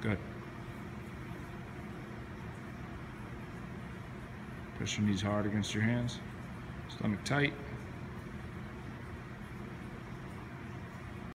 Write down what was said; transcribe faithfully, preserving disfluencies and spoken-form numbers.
Good. Press your knees hard against your hands. Stomach tight.